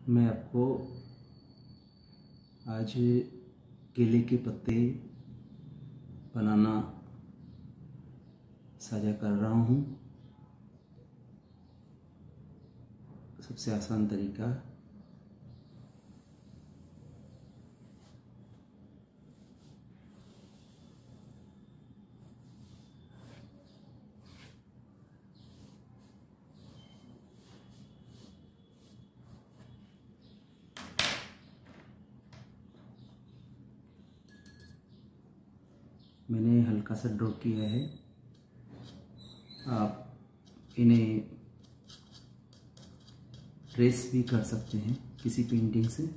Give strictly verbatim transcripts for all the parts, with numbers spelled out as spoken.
मैं आपको आज केले के पत्ते बनाना साझा कर रहा हूँ। सबसे आसान तरीका मैंने हल्का सा ड्रॉ किया है। आप इन्हें ट्रेस भी कर सकते हैं किसी पेंटिंग से।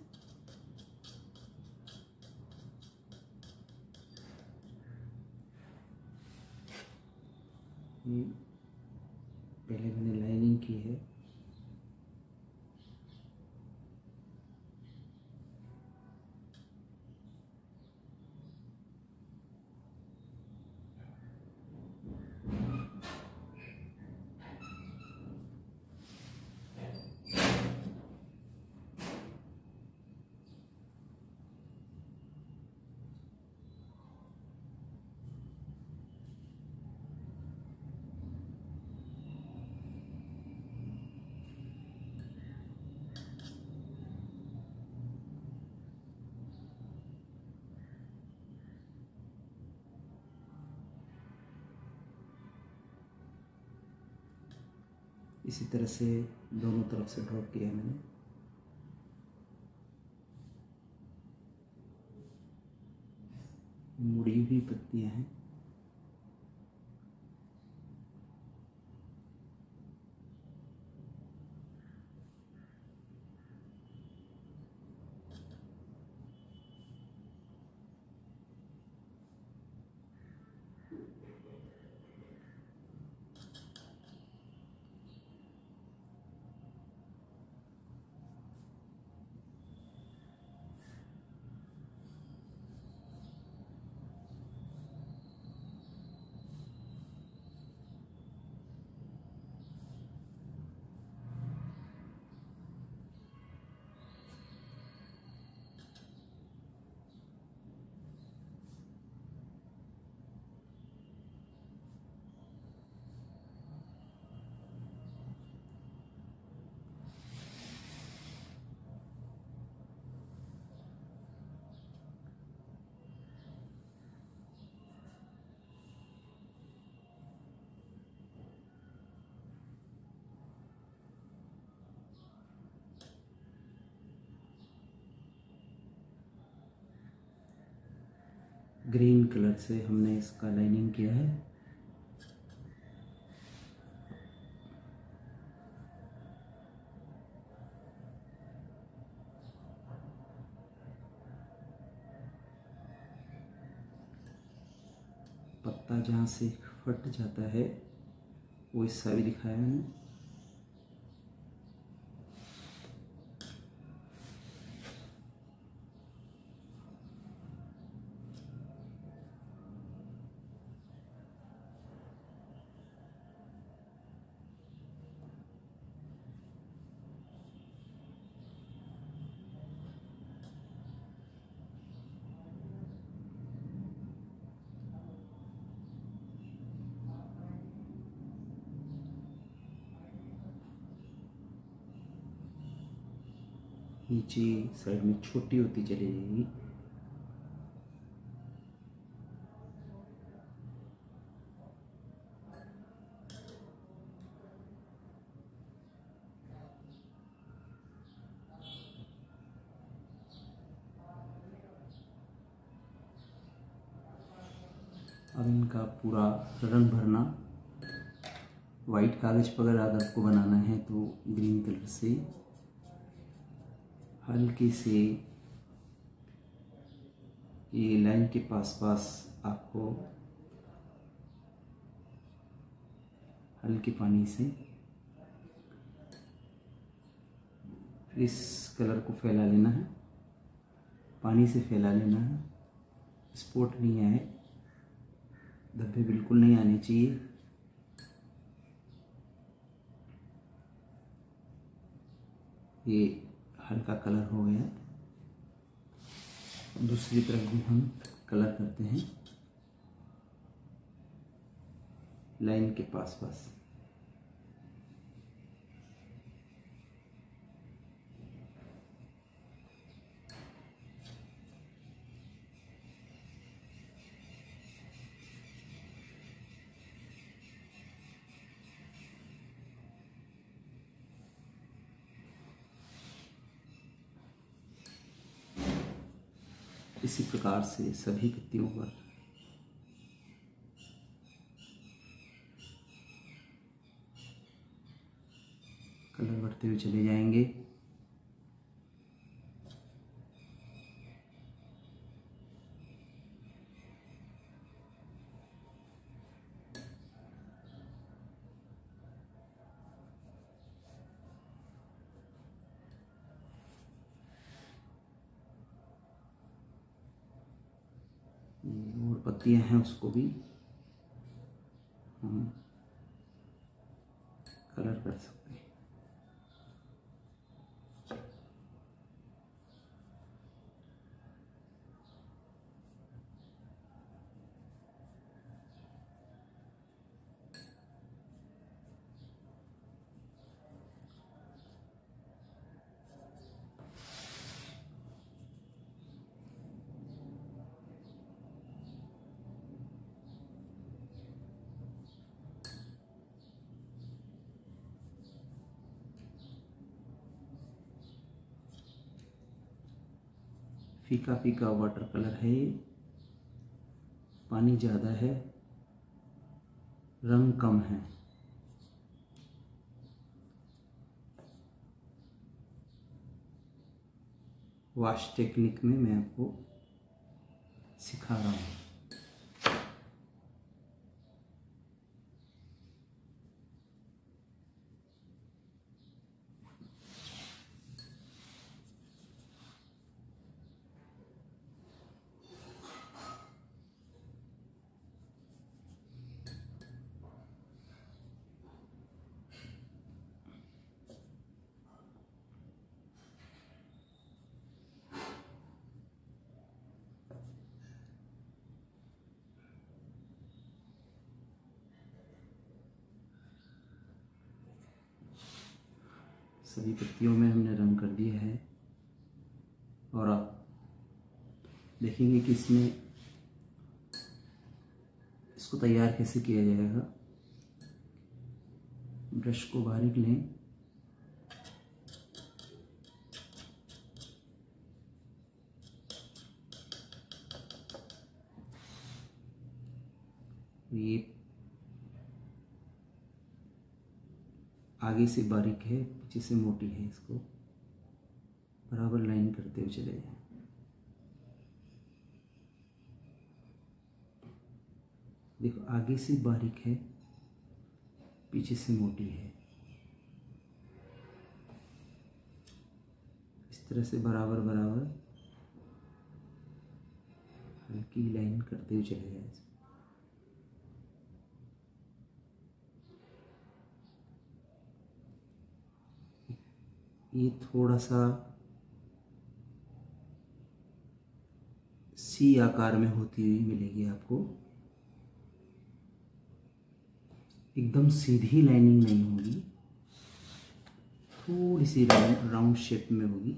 पहले मैंने लाइनिंग की है। इसी तरह से दोनों तरफ से ड्रॉ किया है मैंने। मुड़ी हुई पत्तियां हैं। ग्रीन कलर से हमने इसका लाइनिंग किया है। पत्ता जहाँ से फट जाता है वो हिस्सा भी दिखाया मैंने। नीचे साइड में छोटी होती चली जाएगी। अब इनका पूरा रंग भरना, वाइट कागज पर अगर आपको बनाना है तो ग्रीन कलर से हल्के से ये लाइन के पास पास आपको हल्के पानी से इस कलर को फैला लेना है। पानी से फैला लेना है। स्पॉट नहीं आए, धब्बे बिल्कुल नहीं आने चाहिए। ये हल्का कलर हो गया। दूसरी तरफ भी हम कलर करते हैं लाइन के पास पास। इसी प्रकार से सभी पत्तियों पर कलर भरते हुए चले जाएंगे। और पत्तियां हैं उसको भी हम कलर कर सकते हैं। फीका फीका वाटर कलर है ये, पानी ज़्यादा है, रंग कम है। वॉश टेक्निक में मैं आपको सिखा रहा हूँ। सभी पत्तियों में हमने रंग कर दिया है और आप देखेंगे कि इसमें इसको तैयार कैसे किया जाएगा। ब्रश को बारीक लें, ये आगे से बारीक है, पीछे से मोटी है, इसको बराबर लाइन करते हुए चले जाएं। देखो आगे से बारीक है, पीछे से मोटी है। इस तरह से बराबर बराबर हल्की लाइन करते हुए चले जाएं। ये थोड़ा सा सी आकार में होती हुई मिलेगी आपको, एकदम सीधी लाइनिंग नहीं होगी, थोड़ी सी राउंड शेप में होगी।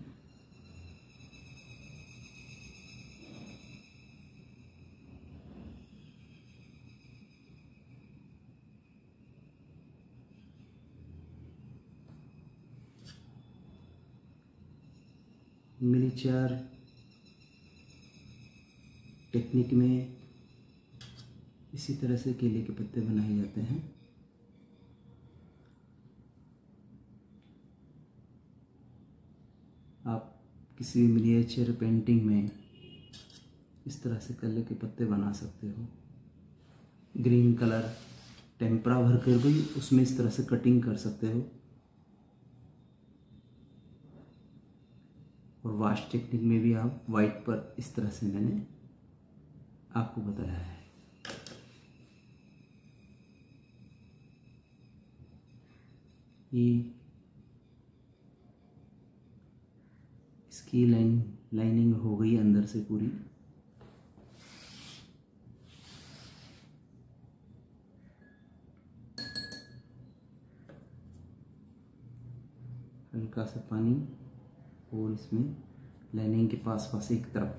मिनीचर टेक्निक में इसी तरह से केले के पत्ते बनाए जाते हैं। आप किसी भी मिनिएचर पेंटिंग में इस तरह से केले के पत्ते बना सकते हो। ग्रीन कलर टेम्परा भर कर भी उसमें इस तरह से कटिंग कर सकते हो। और वॉश टेक्निक में भी आप वाइट पर इस तरह से मैंने आपको बताया है। ये इसकी लाइन लाइनिंग हो गई अंदर से पूरी। हल्का सा पानी और इसमें लाइनिंग के पास पास एक तरफ।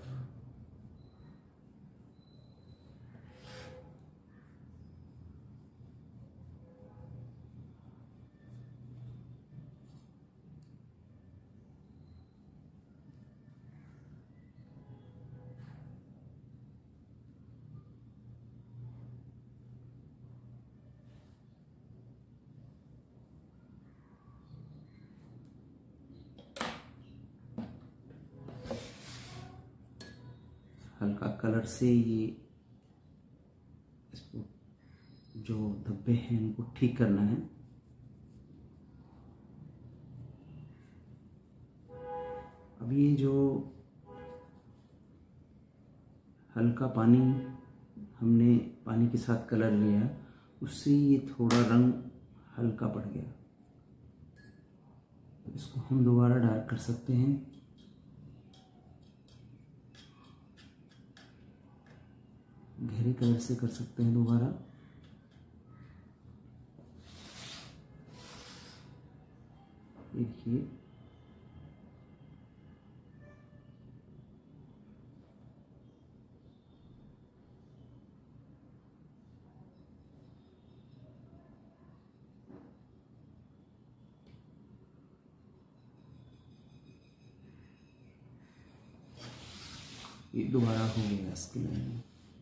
हल्का कलर से ये इसको जो धब्बे हैं इनको ठीक करना है। अब ये जो हल्का पानी हमने पानी के साथ कलर लिया उससे ये थोड़ा रंग हल्का पड़ गया। इसको हम दोबारा डार्क कर सकते हैं। गहरे कलर से कर सकते हैं दोबारा। देखिए ये दोबारा हो गया इसके लाइन।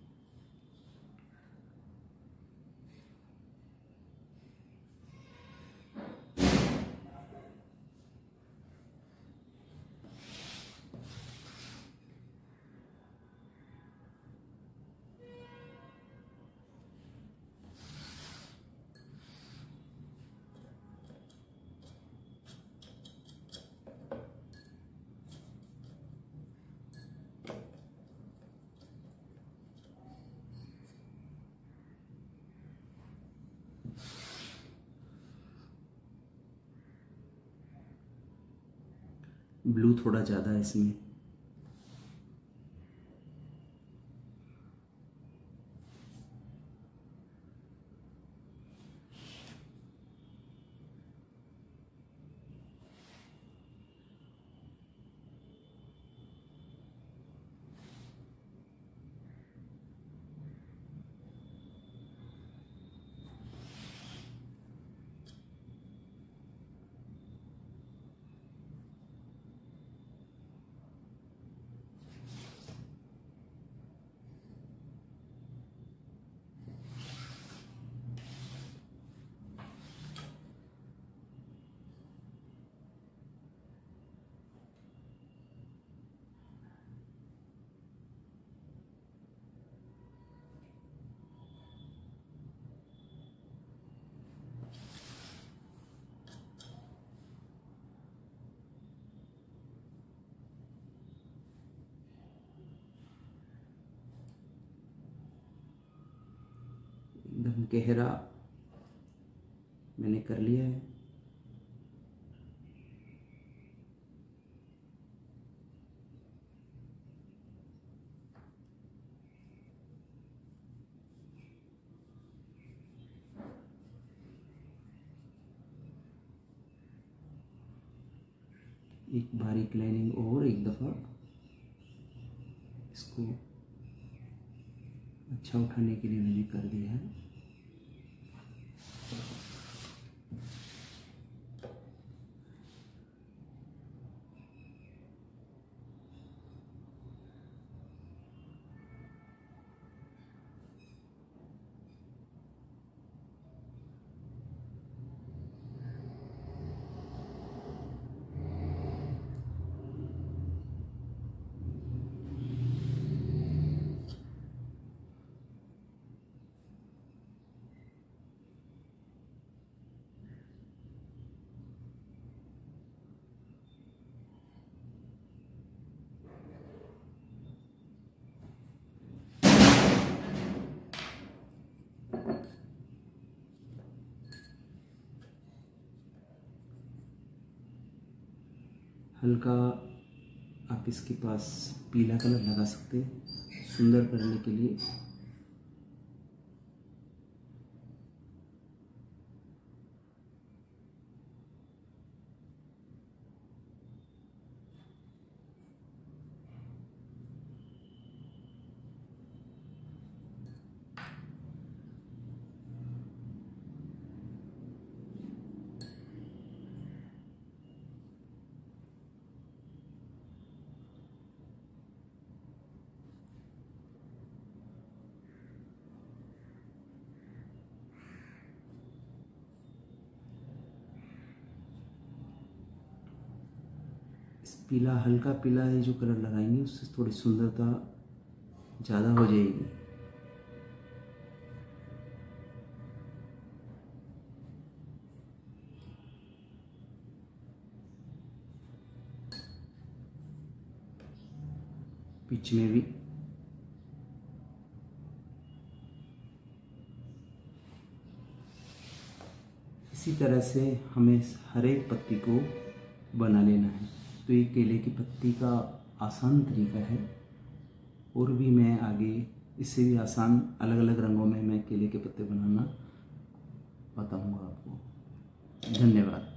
ब्लू थोड़ा ज़्यादा है इसमें। एकदम गहरा मैंने कर लिया है। एक बारीक लाइनिंग और एक दफ़ा इसको अच्छा उठाने के लिए मैंने कर दिया है। हल्का आप इसके पास पीला कलर लगा सकते हैं सुंदर करने के लिए। पीला, हल्का पीला ये जो कलर लगाएंगे उससे थोड़ी सुंदरता ज़्यादा हो जाएगी। बीच में भी इसी तरह से हमें हर एक पत्ती को बना लेना है। तो ये केले की पत्ती का आसान तरीका है, और भी मैं आगे इससे भी आसान अलग अलग रंगों में मैं केले के पत्ते बनाना बताऊंगा आपको। धन्यवाद।